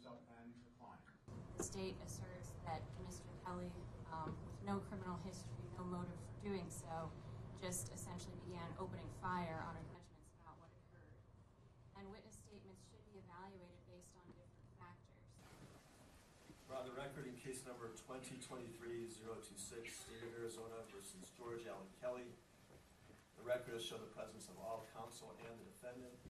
himself and the client. The state asserts that Mr. Kelly, with no criminal history, no motive for doing so, just essentially began opening fire on judgments about what occurred. And witness statements should be evaluated based on different factors. We're on the record in case number 2023-026, State of Arizona versus George Allen Kelly. The record has shown the presence of all counsel and the defendant.